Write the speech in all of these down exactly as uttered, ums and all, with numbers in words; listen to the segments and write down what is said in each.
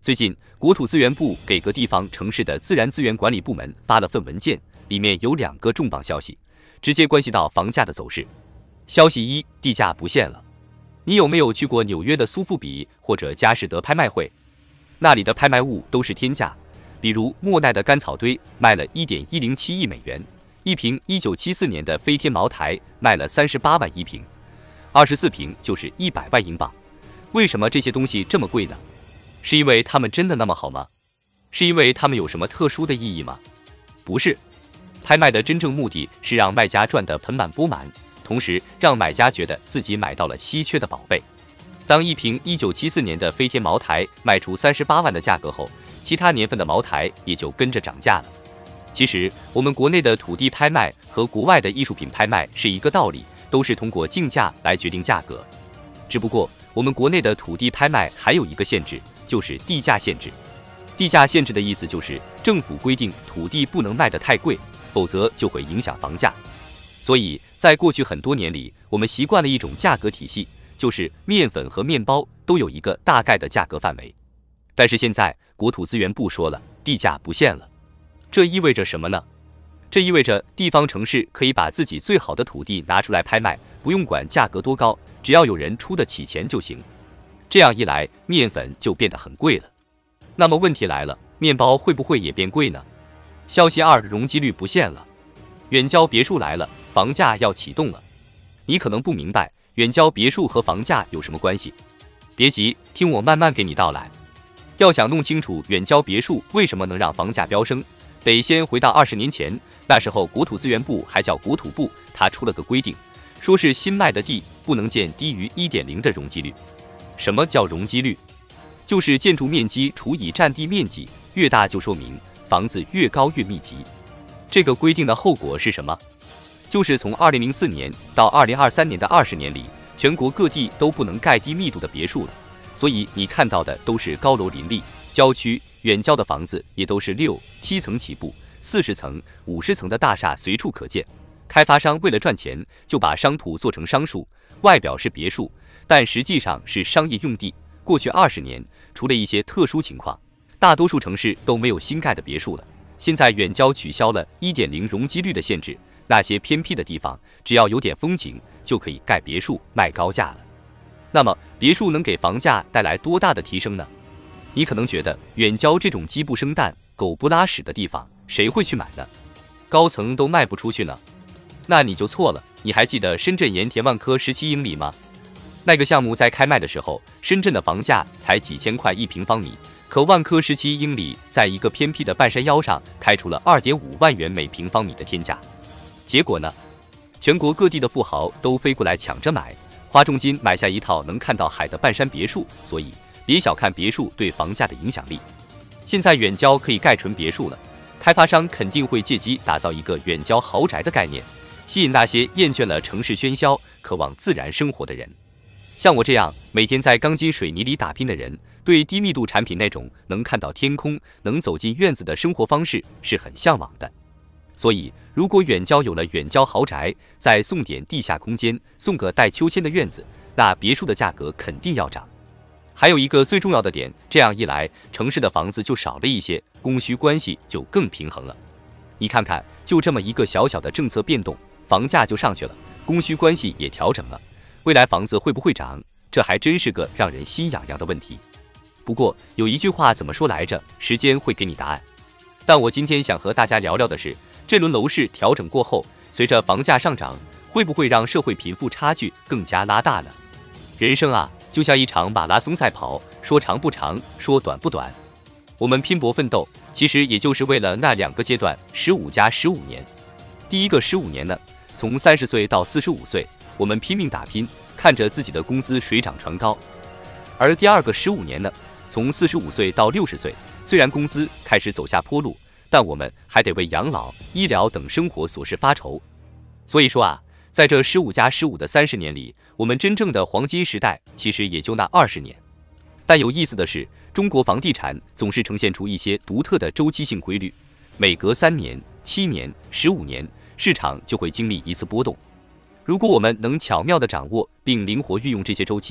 最近，国土资源部给各地方城市的自然资源管理部门发了份文件，里面有两个重磅消息，直接关系到房价的走势。消息一，地价不限了。你有没有去过纽约的苏富比或者佳士得拍卖会？那里的拍卖物都是天价，比如莫奈的干草堆卖了 一点一零七亿美元，一瓶一九七四年的飞天茅台卖了三十八万一瓶，二十四瓶就是一百万英镑。为什么这些东西这么贵呢？是因为它们真的那么好吗？是因为它们有什么特殊的意义吗？不是，拍卖的真正目的是让卖家赚得盆满钵满，同时让买家觉得自己买到了稀缺的宝贝。当一瓶一九七四年的飞天茅台卖出三十八万的价格后，其他年份的茅台也就跟着涨价了。其实，我们国内的土地拍卖和国外的艺术品拍卖是一个道理，都是通过竞价来决定价格。只不过，我们国内的土地拍卖还有一个限制，就是地价限制。地价限制的意思就是政府规定土地不能卖得太贵，否则就会影响房价。所以在过去很多年里，我们习惯了一种价格体系，就是面粉和面包都有一个大概的价格范围。但是现在国土资源部说了，地价不限了。这意味着什么呢？这意味着地方城市可以把自己最好的土地拿出来拍卖，不用管价格多高，只要有人出得起钱就行。这样一来，面粉就变得很贵了。那么问题来了，面包会不会也变贵呢？消息二，容积率不限了。远郊别墅来了，房价要启动了。你可能不明白远郊别墅和房价有什么关系，别急，听我慢慢给你道来。要想弄清楚远郊别墅为什么能让房价飙升，得先回到二十年前，那时候国土资源部还叫国土部，它出了个规定，说是新卖的地不能建低于 一点零 的容积率。什么叫容积率？就是建筑面积除以占地面积，越大就说明房子越高越密集。这个规定的后果是什么？就是从二零零四年到二零二三年的二十年里，全国各地都不能盖低密度的别墅了。所以你看到的都是高楼林立，郊区远郊的房子也都是六七层起步，四十层、五十层的大厦随处可见。开发商为了赚钱，就把商铺做成商墅，外表是别墅，但实际上是商业用地。过去二十年，除了一些特殊情况，大多数城市都没有新盖的别墅了。现在远郊取消了 一点零 容积率的限制，那些偏僻的地方，只要有点风景，就可以盖别墅卖高价了。那么，别墅能给房价带来多大的提升呢？你可能觉得远郊这种鸡不生蛋、狗不拉屎的地方，谁会去买呢？高层都卖不出去呢？那你就错了。你还记得深圳盐田万科十七英里吗？那个项目在开卖的时候，深圳的房价才几千块一平方米，可万科十七英里在一个偏僻的半山腰上开出了 二点五万元每平方米的天价。结果呢？全国各地的富豪都飞过来抢着买，花重金买下一套能看到海的半山别墅。所以别小看别墅对房价的影响力。现在远郊可以盖纯别墅了，开发商肯定会借机打造一个远郊豪宅的概念，吸引那些厌倦了城市喧嚣、渴望自然生活的人。像我这样每天在钢筋水泥里打拼的人，对低密度产品那种能看到天空、能走进院子的生活方式是很向往的。所以，如果远郊有了远郊豪宅，再送点地下空间，送个带秋千的院子，那别墅的价格肯定要涨。还有一个最重要的点，这样一来，城市的房子就少了一些，供需关系就更平衡了。你看看，就这么一个小小的政策变动，房价就上去了，供需关系也调整了。未来房子会不会涨？这还真是个让人心痒痒的问题。不过有一句话怎么说来着？时间会给你答案。但我今天想和大家聊聊的是，这轮楼市调整过后，随着房价上涨，会不会让社会贫富差距更加拉大呢？人生啊，就像一场马拉松赛跑，说长不长，说短不短。我们拼搏奋斗，其实也就是为了那两个阶段，十五加十五年。第一个十五年呢，从三十岁到四十五岁，我们拼命打拼，看着自己的工资水涨船高。而第二个十五年呢，从四十五岁到六十岁，虽然工资开始走下坡路，但我们还得为养老、医疗等生活琐事发愁。所以说啊，在这十五加十五的三十年里，我们真正的黄金时代其实也就那二十年。但有意思的是，中国房地产总是呈现出一些独特的周期性规律，每隔三年、七年、十五年，市场就会经历一次波动。如果我们能巧妙地掌握并灵活运用这些周期，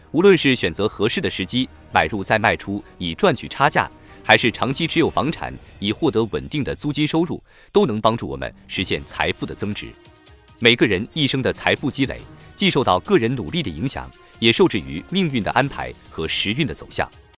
无论是选择合适的时机买入再卖出以赚取差价，还是长期持有房产以获得稳定的租金收入，都能帮助我们实现财富的增值。每个人一生的财富积累，既受到个人努力的影响，也受制于命运的安排和时运的走向。